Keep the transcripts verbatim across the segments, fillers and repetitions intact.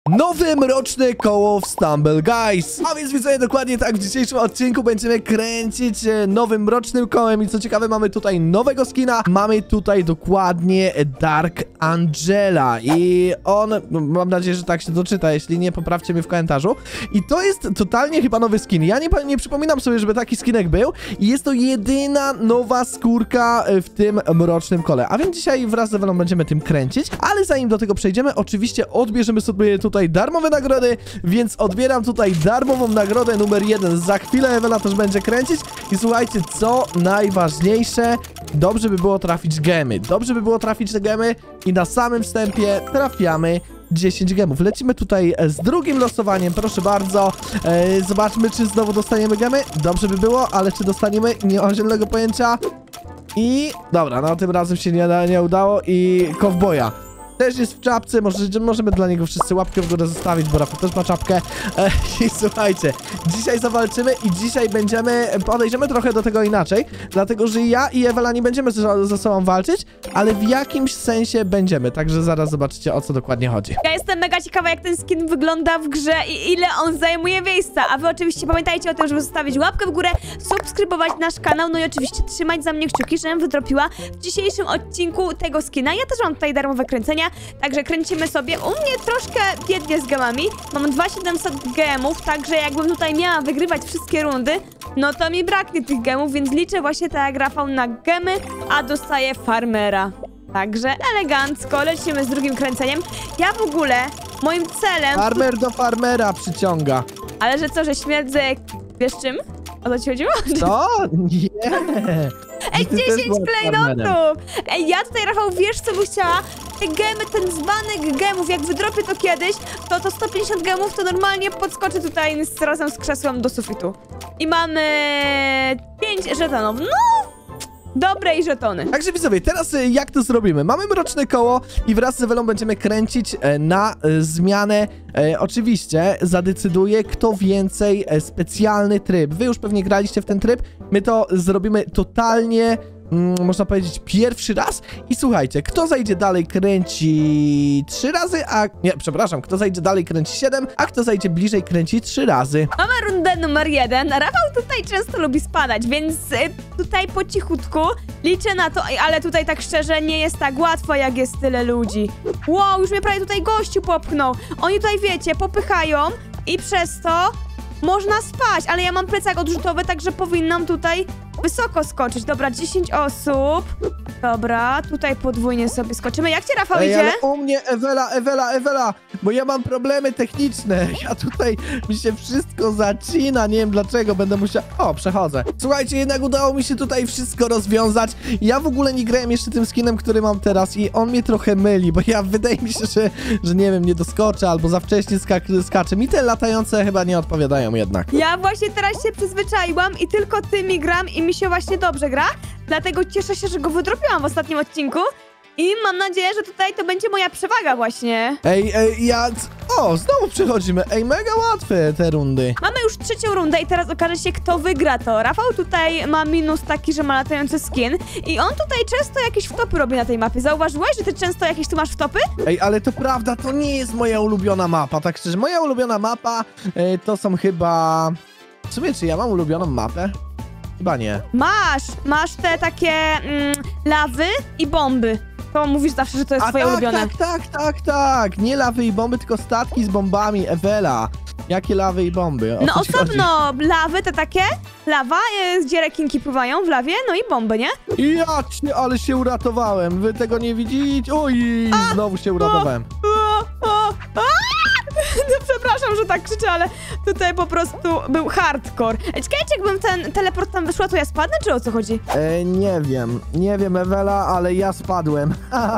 Nowe mroczne koło w Stumble Guys. A więc widzowie, dokładnie tak, w dzisiejszym odcinku będziemy kręcić e, nowym mrocznym kołem. I co ciekawe, mamy tutaj nowego skina. Mamy tutaj dokładnie Dark Angela. I on, no, mam nadzieję, że tak się doczyta. Jeśli nie, poprawcie mnie w komentarzu. I to jest totalnie chyba nowy skin. Ja nie, nie przypominam sobie, żeby taki skinek był. I jest to jedyna nowa skórka w tym mrocznym kole. A więc dzisiaj wraz z Ewelą będziemy tym kręcić. Ale zanim do tego przejdziemy, oczywiście odbierzemy sobie tutaj tutaj darmowe nagrody, więc odbieram tutaj darmową nagrodę numer jeden. Za chwilę Ewela też będzie kręcić i słuchajcie, co najważniejsze, dobrze by było trafić gemy. Dobrze by było trafić te gemy i na samym wstępie trafiamy dziesięć gemów. Lecimy tutaj z drugim losowaniem, proszę bardzo. E, zobaczmy, czy znowu dostaniemy gemy. Dobrze by było, ale czy dostaniemy? Nie mam zielonego pojęcia. I dobra, no tym razem się nie, nie udało i kowboja też jest w czapce, może, możemy dla niego wszyscy łapkę w górę zostawić, bo Rafał też ma czapkę. E, I słuchajcie, dzisiaj zawalczymy i dzisiaj będziemy, podejdziemy trochę do tego inaczej, dlatego, że ja i Ewela nie będziemy ze, ze sobą walczyć, ale w jakimś sensie będziemy, także zaraz zobaczycie, o co dokładnie chodzi. Ja jestem mega ciekawa, jak ten skin wygląda w grze i ile on zajmuje miejsca, a wy oczywiście pamiętajcie o tym, żeby zostawić łapkę w górę, subskrybować nasz kanał, no i oczywiście trzymać za mnie kciuki, żebym wydropiła w dzisiejszym odcinku tego skina. Ja też mam tutaj darmowe kręcenia. Także kręcimy sobie. U mnie troszkę biednie z gemami. Mam dwa tysiące siedemset gemów, także jakbym tutaj miała wygrywać wszystkie rundy, no to mi braknie tych gemów, więc liczę właśnie tak jak Rafał na gemy, a dostaję farmera. Także elegancko, lecimy z drugim kręceniem. Ja w ogóle, moim celem... Farmer do farmera przyciąga. Ale że co, że śmierdzę... Wiesz czym? O co ci chodziło? Co? Nie. Ej, dziesięć klejnotów! Ej, ja tutaj, Rafał, wiesz co bym chciała? Te gemy, ten dzbanek gemów, jak wydropię to kiedyś, to to sto pięćdziesiąt gemów, to normalnie podskoczę tutaj z, razem z krzesłem do sufitu. I mamy... pięć żetonów. No! Dobre i żetony. Także widzowie, teraz jak to zrobimy? Mamy mroczne koło i wraz z Ewelą będziemy kręcić na zmianę. E, oczywiście zadecyduje, kto więcej e, specjalny tryb. Wy już pewnie graliście w ten tryb. My to zrobimy totalnie, mm, można powiedzieć, pierwszy raz. I słuchajcie, kto zajdzie dalej kręci trzy razy, a... Nie, przepraszam, kto zajdzie dalej kręci siedem, a kto zajdzie bliżej kręci trzy razy. Mamy rundę numer jeden. Rafał tutaj często lubi spadać, więc y, tutaj po cichutku liczę na to, ale tutaj tak szczerze nie jest tak łatwo, jak jest tyle ludzi. Wow, już mnie prawie tutaj gościu popchnął. Oni tutaj, wiecie, popychają i przez to można spać, ale ja mam plecak odrzutowy, także powinnam tutaj wysoko skoczyć. Dobra, dziesięć osób. Dobra, tutaj podwójnie sobie skoczymy. Jak ci, Rafał, Ej, idzie? ale u mnie Ewela, Ewela, Ewela, bo ja mam problemy techniczne. Ja tutaj mi się wszystko zacina, nie wiem dlaczego, będę musiał... O, przechodzę. Słuchajcie, jednak udało mi się tutaj wszystko rozwiązać. Ja w ogóle nie grałem jeszcze tym skinem, który mam teraz i on mnie trochę myli, bo ja wydaje mi się, że, że nie wiem, nie doskoczę albo za wcześnie skak skaczę. Mi te latające chyba nie odpowiadają jednak. Ja właśnie teraz się przyzwyczaiłam i tylko tymi gram i mi się właśnie dobrze gra. Dlatego cieszę się, że go wydropiłam w ostatnim odcinku. I mam nadzieję, że tutaj to będzie moja przewaga właśnie. Ej, ej, ja... O, znowu przechodzimy. Ej, mega łatwe te rundy. Mamy już trzecią rundę i teraz okaże się, kto wygra to. Rafał tutaj ma minus taki, że ma latający skin. I on tutaj często jakieś wtopy robi na tej mapie. Zauważyłeś, że ty często jakieś tu masz wtopy? Ej, ale to prawda, to nie jest moja ulubiona mapa. Tak szczerze, moja ulubiona mapa e, to są chyba... W sumie, czy ja mam ulubioną mapę? Chyba nie. Masz, masz te takie mm, lawy i bomby. To mówisz zawsze, że to jest A twoje tak, ulubione. tak, tak, tak, tak. Nie lawy i bomby, tylko statki z bombami. Ewela. Jakie lawy i bomby? O No co ci osobno chodzi? Lawy, te takie, lawa, y, gdzie rekinki pływają w lawie, no i bomby, nie? Ja cię, ale się uratowałem. Wy tego nie widzicie? Oj, A, znowu się uratowałem. O, o, o, no, przepraszam, że tak krzyczę, ale tutaj po prostu był hardcore. Czekajcie, jakbym ten teleport tam wyszła, to ja spadnę, czy o co chodzi? E, nie wiem. Nie wiem, Ewela, ale ja spadłem.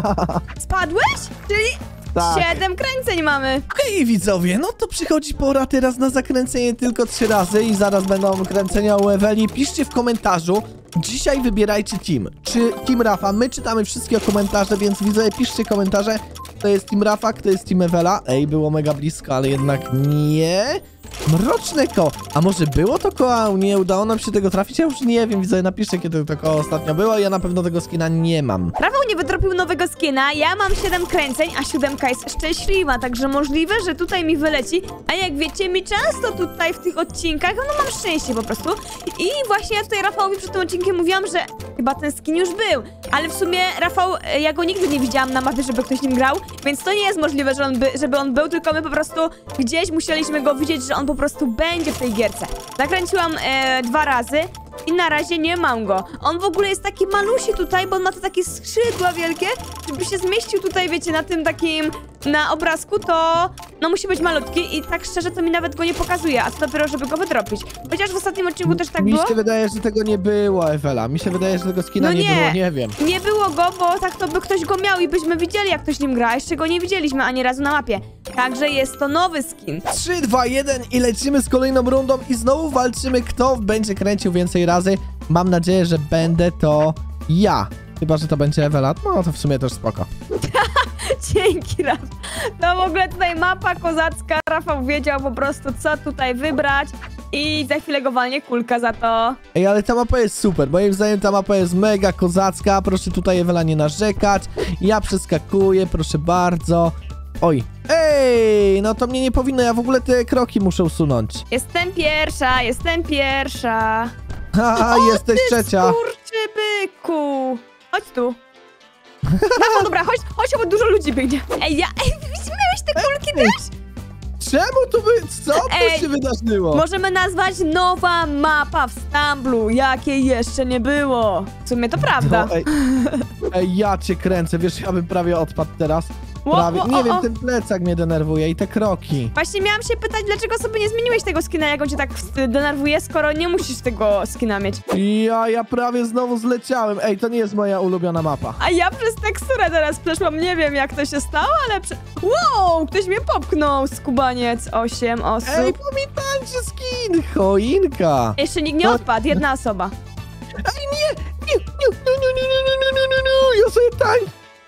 Spadłeś? Czyli Tak. siedem kręceń mamy. Okej, okay, widzowie, no to przychodzi pora teraz na zakręcenie tylko trzy razy i zaraz będą kręcenia u Eweli. Piszcie w komentarzu. Dzisiaj wybierajcie team. Czy team Rafa? My czytamy wszystkie komentarze, więc widzowie, piszcie komentarze. Kto jest team Rafa, kto jest team Ewela. Ej, było mega blisko, ale jednak nie. Mroczne koło. A może było to koło, a nie udało nam się tego trafić? Ja już nie wiem, widzę, napiszcie, kiedy to koło ostatnio było. Ja na pewno tego skina nie mam. Rafał nie wydropił nowego skina, ja mam siedem kręceń, a siódemka jest szczęśliwa, także możliwe, że tutaj mi wyleci. A jak wiecie, mi często tutaj w tych odcinkach, no mam szczęście po prostu. I właśnie ja tutaj Rafałowi przed tym odcinkiem mówiłam, że chyba ten skin już był. Ale w sumie Rafał, ja go nigdy nie widziałam na mapie, żeby ktoś nim grał, więc to nie jest możliwe, że on by, żeby on był, tylko my po prostu gdzieś musieliśmy go widzieć, że on po prostu będzie w tej gierce. Zakręciłam e, dwa razy i na razie nie mam go. On w ogóle jest taki malusi tutaj, bo on ma te takie skrzydła wielkie. Żeby się zmieścił tutaj, wiecie, na tym takim, na obrazku, to no musi być malutki i tak szczerze to mi nawet go nie pokazuje, a co dopiero, żeby go wydropić. Chociaż w ostatnim odcinku też tak Mi było. się wydaje, że tego nie było, Ewela. Mi się wydaje, że tego skina No nie, nie. było, nie wiem. Nie było go, bo tak to by ktoś go miał i byśmy widzieli, jak ktoś nim gra, a jeszcze go nie widzieliśmy ani razu na mapie. Także jest to nowy skin. trzy, dwa, jeden i lecimy z kolejną rundą i znowu walczymy, kto będzie kręcił więcej razy. Mam nadzieję, że będę to ja. Chyba, że to będzie Ewela. No to w sumie też spoko. Dzięki, Rafał. No w ogóle tutaj mapa kozacka. Rafał wiedział po prostu, co tutaj wybrać. I za chwilę go walnie kulka za to. Ej, ale ta mapa jest super. Moim zdaniem ta mapa jest mega kozacka. Proszę tutaj, Ewela, nie narzekać. Ja przeskakuję, proszę bardzo. Oj. Ej, no to mnie nie powinno. Ja w ogóle te kroki muszę usunąć. Jestem pierwsza, jestem pierwsza. Haha, jesteś trzecia. Skurczybyku. Chodź tu. Rafał, dobra, chodź, chodź, bo dużo ludzi biegnie. Ej, ja, ej, miałeś te kulki Ej. też? Czemu tu by... Co tu Ej, się wydarzyło? Możemy nazwać nowa mapa w Stumblu, jakiej jeszcze nie było. W sumie to prawda. No, ej, ej, ja cię kręcę, wiesz, ja bym prawie odpadł teraz. Ło, Prawie. o, Nie o, wiem, o. ten plecak mnie denerwuje i te kroki. Właśnie miałam się pytać, dlaczego sobie nie zmieniłeś tego skina, jak on cię tak y, denerwuje, skoro nie musisz tego skina mieć. Ja, ja prawie znowu zleciałem. Ej, to nie jest moja ulubiona mapa. A ja przez teksturę teraz przeszłam, nie wiem jak to się stało, ale prze... Wow, ktoś mnie popchnął, skubaniec, osiem osób. Ej, pamiętajcie skin, choinka. Jeszcze nikt nie No. odpadł, jedna osoba. Ej, nie, nie, nie, nie, nie, nie, nie, nie, nie, nie, nie, ja sobie tań...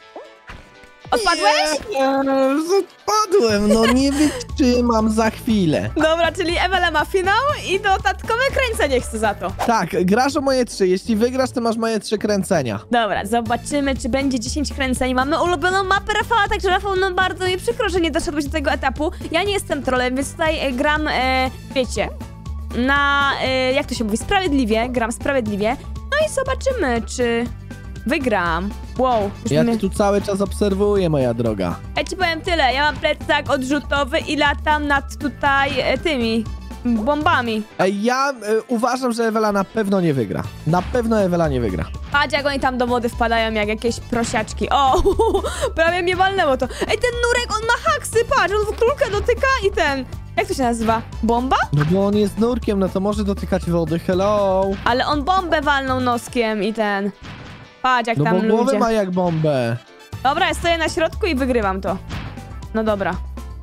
Odpadłeś? Nie, odpadłem, no nie wytrzymam za chwilę. Dobra, czyli Ewela ma finał i dodatkowe kręcenie chce za to. Tak, grasz o moje trzy. Jeśli wygrasz, to masz moje trzy kręcenia. Dobra, zobaczymy, czy będzie dziesięć kręceń. Mamy ulubioną mapę Rafała, także Rafał, no bardzo mi przykro, że nie doszedłeś do tego etapu. Ja nie jestem trolem, więc tutaj e, gram, e, wiecie, na, e, jak to się mówi, sprawiedliwie, gram sprawiedliwie. No i zobaczymy, czy wygram. Wow. Już Ja my... cię tu cały czas obserwuję, moja droga. Ja ci powiem tyle, ja mam plecak odrzutowy i latam nad tutaj e, tymi bombami. Ej, ja y, uważam, że Ewela na pewno nie wygra. Na pewno Ewela nie wygra. Patrz, jak oni tam do wody wpadają jak jakieś prosiaczki. O, prawie mnie walnęło to. Ej, ten nurek, on ma haksy, patrz, on w kulkę dotyka i ten... Jak to się nazywa? Bomba? No bo on jest nurkiem, no to może dotykać wody, hello. Ale on bombę walnął noskiem i ten... Patrz, jak No tam bo głowę ludzie. ma jak bombę. Dobra, ja stoję na środku i wygrywam to. No dobra.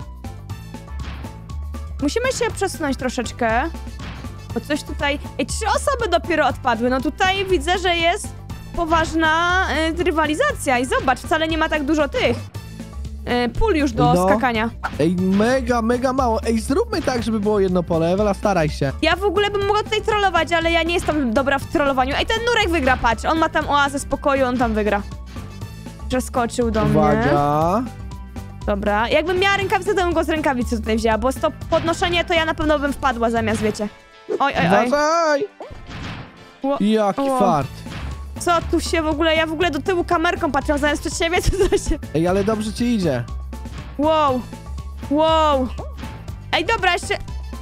Musimy się przesunąć troszeczkę. Bo coś tutaj... Ej, trzy osoby dopiero odpadły. No tutaj widzę, że jest poważna y, rywalizacja. I zobacz, wcale nie ma tak dużo tych y, pól już do No. skakania. Ej, mega, mega mało. Ej, zróbmy tak, żeby było jedno pole. Ewela, staraj się. Ja w ogóle bym mogła tutaj trollować, ale ja nie jestem dobra w trollowaniu. Ej, ten nurek wygra, patrz. On ma tam oazę spokoju, on tam wygra. Przeskoczył do mnie. Uwaga. Dobra. Jakbym miała rękawicę, to bym go z rękawicy tutaj wzięła, bo z to podnoszenie to ja na pewno bym wpadła zamiast, wiecie. Oj, oj, oj. Uważaj. Ło- Jaki Ło. fart. Co tu się w ogóle... Ja w ogóle do tyłu kamerką patrzę, zamiast przed siebie, co to się... Ej, ale dobrze ci idzie. Wow. Wow. Ej, dobra, jeszcze...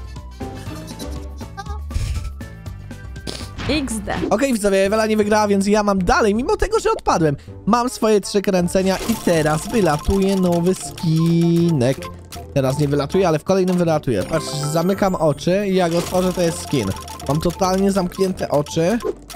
iks de. Okej, widzowie, Ewela nie wygrała, więc ja mam dalej, mimo tego, że odpadłem. Mam swoje trzy kręcenia i teraz wylatuje nowy skinek. Teraz nie wylatuje, ale w kolejnym wylatuje. Patrz, zamykam oczy i jak otworzę, to jest skin. Mam totalnie zamknięte oczy.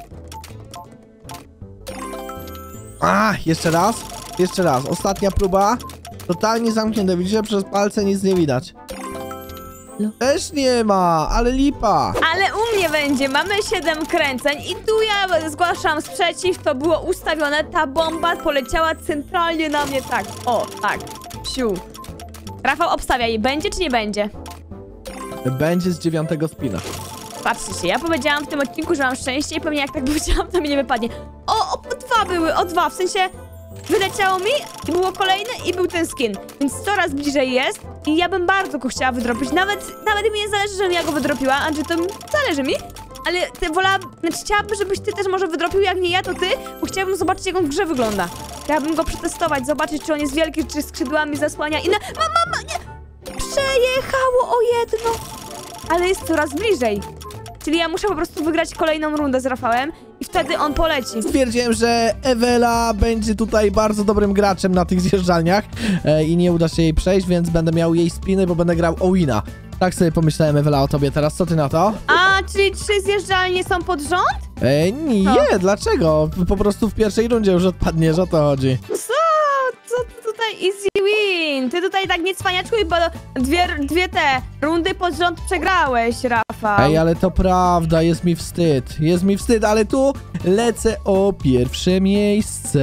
A, jeszcze raz. Jeszcze raz. Ostatnia próba. Totalnie zamknięte. Widzicie, przez palce nic nie widać. Też nie ma, ale lipa. Ale u mnie będzie, mamy siedem kręceń i tu ja zgłaszam sprzeciw, to było ustawione, ta bomba poleciała centralnie na mnie tak, o, tak, psiu. Rafał, obstawiaj, będzie czy nie będzie? będzie z dziewiątego spina. Patrzcie się, ja powiedziałam w tym odcinku, że mam szczęście i pewnie jak tak powiedziałam, to mi nie wypadnie. O, o, dwa były, o dwa, w sensie wyleciało mi i było kolejne i był ten skin. Więc coraz bliżej jest i ja bym bardzo go chciała wydropić. Nawet, nawet mi nie zależy, żebym ja go wydropiła, a że to mi zależy mi. Ale ty wola, znaczy chciałabym, żebyś ty też może wydropił, jak nie ja, to ty, bo chciałabym zobaczyć, jak on w grze wygląda. Chciałabym go przetestować, zobaczyć, czy on jest wielki, czy skrzydłami zasłania inne. Mama, mama, nie! Przejechało o jedno! Ale jest coraz bliżej. Czyli ja muszę po prostu wygrać kolejną rundę z Rafałem i wtedy on poleci. Stwierdziłem, że Ewela będzie tutaj bardzo dobrym graczem na tych zjeżdżalniach e, i nie uda się jej przejść, więc będę miał jej spiny, bo będę grał Owina. Tak sobie pomyślałem, Ewela, o tobie teraz. Co ty na to? A, czyli trzy zjeżdżalnie są pod rząd? E, nie, No. Dlaczego? Po prostu w pierwszej rundzie już odpadniesz, o to chodzi. Co? Co ty tutaj easy win? Ty tutaj tak nie cwaniaczkuj, bo dwie, dwie te rundy pod rząd przegrałeś, Rafał. Ej, ale to prawda, jest mi wstyd. Jest mi wstyd, ale tu lecę o pierwsze miejsce.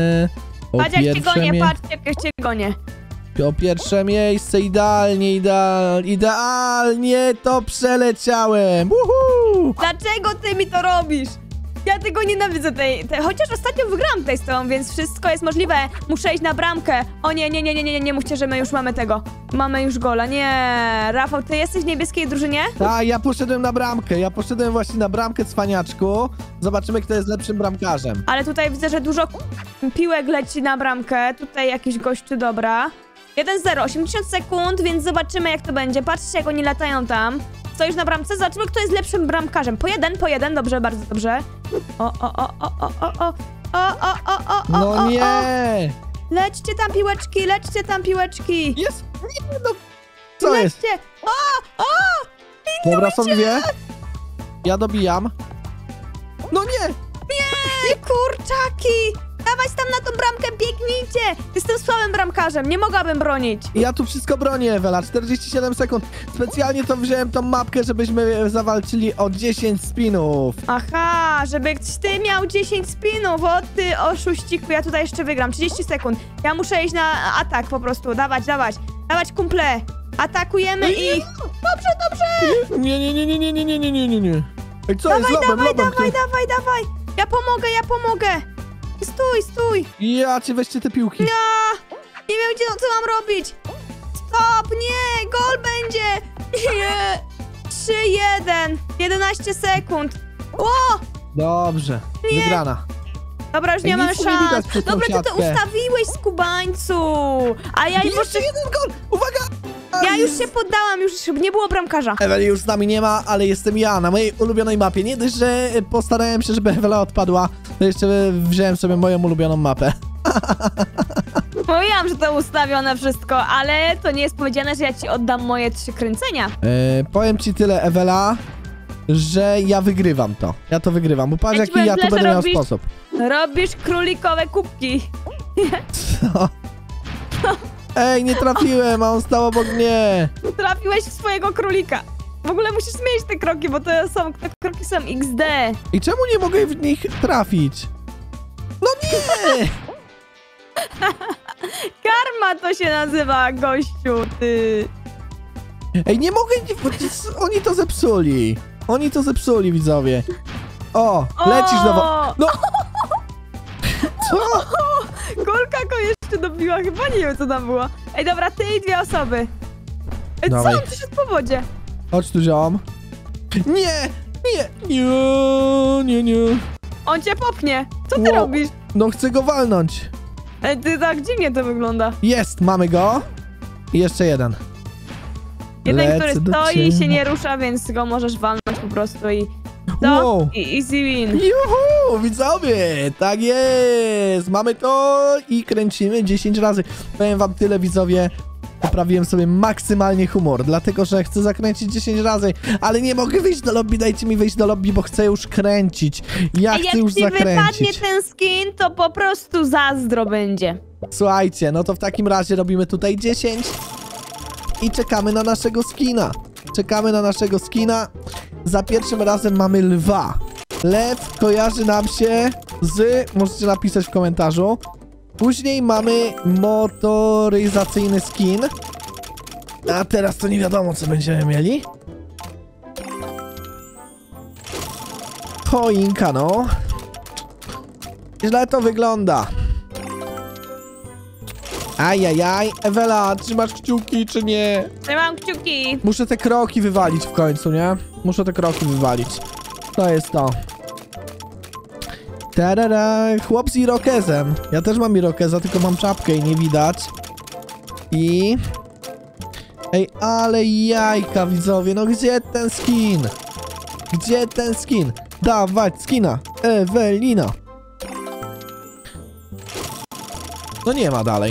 O Patrz jak cię pierwsze gonię, mie- patrz jak cię gonię. O pierwsze miejsce, idealnie, ideal, idealnie to przeleciałem. Uhu! Dlaczego ty mi to robisz? Ja tego nienawidzę tej, tej... Chociaż ostatnio wygrałam tej z tobą, więc wszystko jest możliwe. Muszę iść na bramkę. O nie, nie, nie, nie, nie, nie mówcie, że my już mamy tego. Mamy już gola. Nie, Rafał, ty jesteś w niebieskiej drużynie? Tak, ja poszedłem na bramkę, ja poszedłem właśnie na bramkę, cwaniaczku. Zobaczymy, kto jest lepszym bramkarzem. Ale tutaj widzę, że dużo piłek leci na bramkę. Tutaj jakiś gościu, dobra. jeden zero, osiemdziesiąt sekund, więc zobaczymy, jak to będzie. Patrzcie, jak oni latają tam. Stoisz na bramce, zobaczymy, kto jest lepszym bramkarzem. Po jeden, po jeden, dobrze, bardzo dobrze. O, o, o, o, o, o, o, o, o, o, o, o, No o, nie! o. Lećcie tam piłeczki, lećcie tam piłeczki. Jest, nie, no. Co jest? Lećcie. O, o, Dobra, są dwie. Ja dobijam. No nie! nie, kurczaki. Dawać tam na tą bramkę, biegnijcie. Jestem słabym bramkarzem, nie mogłabym bronić. Ja tu wszystko bronię, Ewela, czterdzieści siedem sekund. Specjalnie to wziąłem tą mapkę, żebyśmy zawalczyli o dziesięć spinów. Aha, żeby ty miał dziesięć spinów, o ty oszuściku, ja tutaj jeszcze wygram, trzydzieści sekund. Ja muszę iść na atak po prostu, dawać, dawać, dawać kumple. Atakujemy ich. Dobrze, dobrze. Nie, nie, nie, nie, nie, nie, nie, nie, nie, nie, nie. Ej, co Dawaj, jest? Lobem, dawaj, lobem, dawaj, ty. dawaj, dawaj. Ja pomogę, ja pomogę. Stój, stój. Ja cię, weźcie te piłki. Ja nie wiem, gdzie, co mam robić. Stop, nie, gol będzie. Nie. trzy jeden, jedenaście sekund. O! Dobrze, Nie. wygrana. Dobra, już Ej, nie mamy nic tu nie szans. widać przez tą Dobra, ty to siatkę. ustawiłeś, skubańcu. A ja, już, Jeszcze jeden gol! Uwaga! ja już się poddałam, już nie było bramkarza. Eweli już z nami nie ma, ale jestem ja na mojej ulubionej mapie. Nie dość, że postarałem się, żeby Ewela odpadła, to jeszcze wziąłem sobie moją ulubioną mapę. Mówiłam, że to ustawione wszystko, ale to nie jest powiedziane, że ja ci oddam moje trzy kręcenia. E, powiem ci tyle, Ewela, że ja wygrywam to. Ja to wygrywam, bo patrz Ja ci jaki powiem ja tu tyle, że będę miał robisz- sposób. Robisz królikowe kubki. Co? Ej, nie trafiłem, a on stał obok mnie. Trafiłeś w swojego królika. W ogóle musisz zmienić te kroki, bo to są, te kroki są iks de. I czemu nie mogę w nich trafić? No nie! Karma to się nazywa, gościu, ty. Ej, nie mogę, nie, bo to- oni to zepsuli. Oni to zepsuli, widzowie. O, lecisz do wo- No! Co? Kulka go jeszcze dobiła, chyba nie wiem, co tam było. Ej, dobra, ty i dwie osoby. Ej, co Dawaj. on przyszedł po wodzie? Chodź tu, ziom. Nie! Nie! Nie, nie, nie. On cię popchnie. Co ty Ło. robisz? No chcę go walnąć. Ej, ty tak dziwnie to wygląda. Jest, mamy go. I jeszcze jeden. Jeden, Lecę który do stoi i ciebie. się nie rusza, więc go możesz walnąć po prostu i... To Wow. i easy win. Juhu, widzowie, tak jest. Mamy to i kręcimy dziesięć razy. Powiem wam tyle, widzowie. Poprawiłem sobie maksymalnie humor, dlatego że chcę zakręcić dziesięć razy, ale nie mogę wyjść do lobby, dajcie mi wyjść do lobby, bo chcę już kręcić. Ja Ej, chcę jak już ci wypadnie zakręcić. ten skin, to po prostu zazdro będzie. Słuchajcie, no to w takim razie robimy tutaj dziesięć i czekamy na naszego skina. Czekamy na naszego skina. Za pierwszym razem mamy lwa. Lew kojarzy nam się z... Możecie napisać w komentarzu. Później mamy motoryzacyjny skin. A teraz to nie wiadomo, co będziemy mieli. Choinka, no. Źle to wygląda. Ajajaj. Ewela, trzymasz kciuki, czy nie? Trzymam kciuki. Muszę te kroki wywalić w końcu, nie? Muszę te kroki wywalić. To jest to. Tarara, chłop z irokezem. Ja też mam irokeza, tylko mam czapkę i nie widać. I... Ej, ale jajka, widzowie, no gdzie ten skin? Gdzie ten skin? Dawać skina, Ewelina. No nie ma dalej.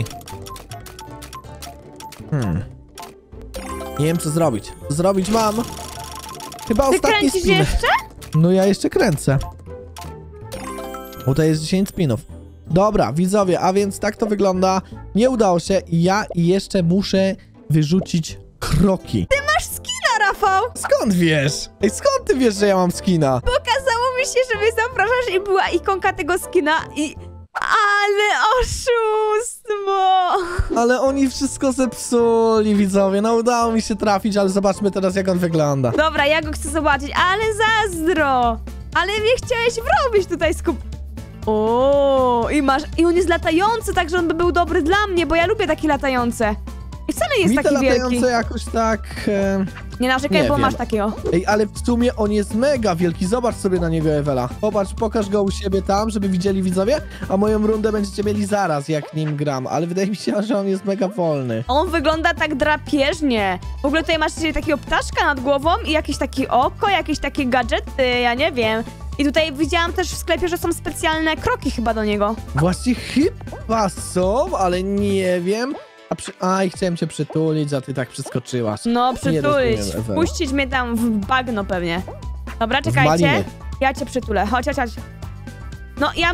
Hmm. Nie wiem, co zrobić. Co zrobić mam? Chyba Ty ostatni kręcisz spin. jeszcze? No ja jeszcze kręcę. Bo to jest dziesięć spinów. Dobra, widzowie, a więc tak to wygląda. Nie udało się. Ja jeszcze muszę wyrzucić kroki. Ty masz skina, Rafał! Skąd wiesz? Ej, skąd ty wiesz, że ja mam skina? Pokazało mi się, że mnie zapraszasz i była ikonka tego skina i... Ale oszustwo! Ale oni wszystko zepsuli, widzowie. No udało mi się trafić, ale zobaczmy teraz, jak on wygląda. Dobra, ja go chcę zobaczyć, ale zazdro! Ale mnie chciałeś wrobić tutaj skup... O, i masz... I on jest latający, także on by był dobry dla mnie, bo ja lubię takie latające. I wcale nie jest Mi te taki wielki. latające jakoś tak... E... Nie narzekaj, Nie bo wiem. masz takiego. Ej, ale w sumie on jest mega wielki. Zobacz sobie na niego, Ewela. Popatrz, pokaż go u siebie tam, żeby widzieli widzowie, a moją rundę będziecie mieli zaraz, jak nim gram. Ale wydaje mi się, że on jest mega wolny. On wygląda tak drapieżnie. W ogóle tutaj masz dzisiaj takiego ptaszka nad głową i jakieś takie oko, jakieś takie gadżety, ja nie wiem. I tutaj widziałam też w sklepie, że są specjalne kroki chyba do niego. Właśnie chyba są, ale nie wiem. A przy... Aj, chciałem cię przytulić, a ty tak przeskoczyłaś. No, Nie przytulić. rozumiem, Ewela. Puścić mnie tam w bagno pewnie. Dobra, W czekajcie. maliny. Ja cię przytulę. Chodź, chodź, chodź. No, ja...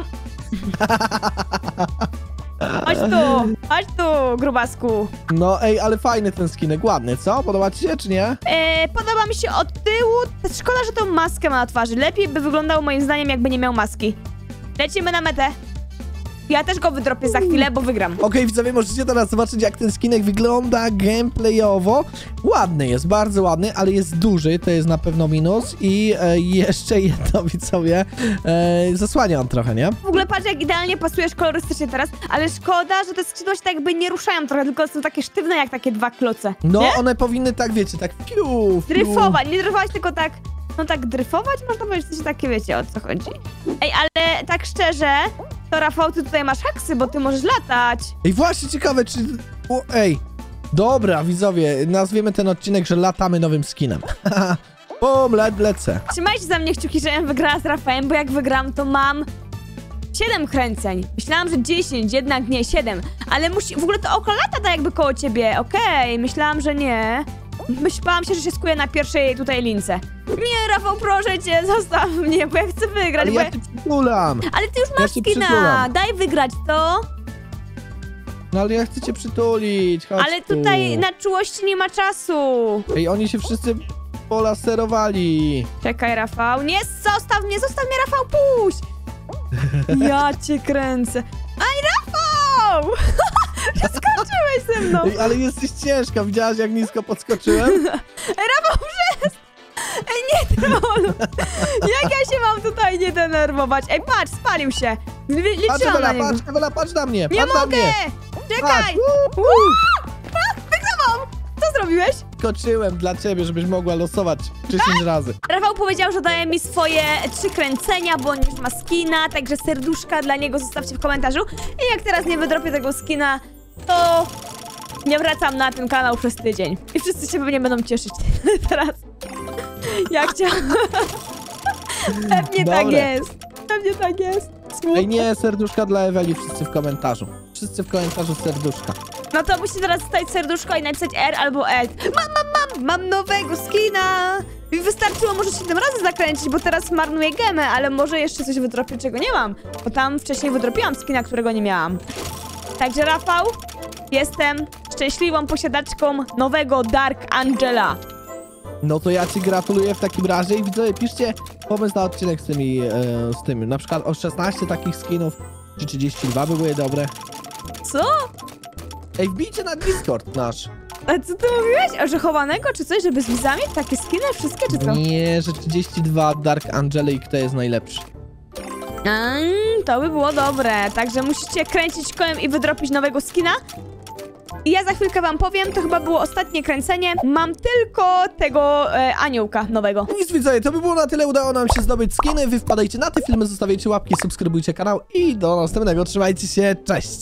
Chodź tu, chodź tu, grubasku. No ej, ale fajny ten skinek, ładny, co? Podoba ci się, czy nie? E, podoba mi się od tyłu. Szkoda, że tą maskę ma na twarzy. Lepiej by wyglądał moim zdaniem, jakby nie miał maski. Lecimy na metę. Ja też go wydropię za chwilę, bo wygram. Okej, widzowie, możecie teraz zobaczyć, jak ten skinek wygląda gameplayowo. Ładny jest, bardzo ładny, ale jest duży, to jest na pewno minus. I e, jeszcze jedno, widzowie, e, zasłania on trochę, nie? W ogóle patrz, jak idealnie pasujesz kolorystycznie teraz, ale szkoda, że te skrzydła się tak jakby nie ruszają trochę, tylko są takie sztywne jak takie dwa kloce. No, Nie? one powinny tak, wiecie, tak fiu, fiu. Dryfować, nie dryfować, tylko tak, no tak dryfować, można powiedzieć, coś takie, wiecie, o co chodzi. Ej, ale tak szczerze, to Rafał, ty tutaj masz haksy, bo ty możesz latać. Ej, właśnie ciekawe, czy... O, ej, dobra, widzowie, nazwiemy ten odcinek, że latamy nowym skinem. Bum, le lecę. Trzymajcie za mnie kciuki, żebym wygrała z Rafałem, bo jak wygram, to mam siedem kręceń. Myślałam, że dziesięć, jednak nie, siedem. Ale musi, w ogóle to oko lata tak jakby koło ciebie, okej, myślałam, że nie. Myślałam się, że się skuję na pierwszej tutaj lince. Nie, Rafał, proszę cię, zostaw mnie, bo ja chcę wygrać. Ale bo ja ja... cię przytulam. Ale ty już Ja masz cię skina, przytulam. daj wygrać to. No ale ja chcę cię przytulić, chodź Ale tu. tutaj na czułości nie ma czasu. Ej, oni się wszyscy polaserowali. Czekaj, Rafał, nie, zostaw mnie, zostaw mnie, Rafał, puść. Ja cię kręcę. Aj, Rafał! Przeskoczyłeś ze mną. Ej, ale jesteś ciężka, widziałaś, jak nisko podskoczyłem? Rafał, przestań! Ej, nie trollu! Jak ja się mam tutaj nie denerwować? Ej, patrz, spalił się. Li- Patrz, Liczyłam na Ewela, niego. patrz, Ewela, patrz na mnie, Nie patrz na mogę! mnie. Czekaj! Patrz. Uuu, Uuu! A, wygrałam! Co zrobiłeś? Skoczyłem dla ciebie, żebyś mogła losować dziesięć razy. Rafał powiedział, że daje mi swoje trzy kręcenia, bo on już ma skina, także serduszka dla niego zostawcie w komentarzu. I jak teraz nie wydropię tego skina, to nie wracam na ten kanał przez tydzień. I wszyscy się pewnie będą cieszyć teraz. Jak chciałam. Pewnie tak Dobre. jest. Pewnie tak jest. Smutno. Ej, nie, serduszka dla Eweli, wszyscy w komentarzu. Wszyscy w komentarzu serduszka. No to musicie teraz wstać serduszko i napisać R albo E. Mam, mam, mam, mam nowego skina! I wystarczyło może siedem razy zakręcić, bo teraz marnuję gemę, ale może jeszcze coś wydropię, czego nie mam. Bo tam wcześniej wydropiłam skina, którego nie miałam. Także Rafał, jestem szczęśliwą posiadaczką nowego Dark Angela. No to ja ci gratuluję w takim razie i widzowie, piszcie pomysł na odcinek z tymi, e, z tym, na przykład o szesnaście takich skinów, czy trzydzieści dwa by były dobre. Co? Ej, wbijcie na Discord nasz. A co ty mówiłeś? Orzechowanego czy coś, żeby z wizami? Takie skiny wszystkie czy co? Nie, że trzydzieści dwa Dark Angelic to jest najlepszy. Mm, to by było dobre. Także musicie kręcić kołem i wydropić nowego skina. I ja za chwilkę wam powiem, to chyba było ostatnie kręcenie. Mam tylko tego e, aniołka nowego. Nic widzowie, to by było na tyle, udało nam się zdobyć skiny. Wy wpadajcie na te filmy, zostawiajcie łapki, subskrybujcie kanał i do następnego. Trzymajcie się, cześć!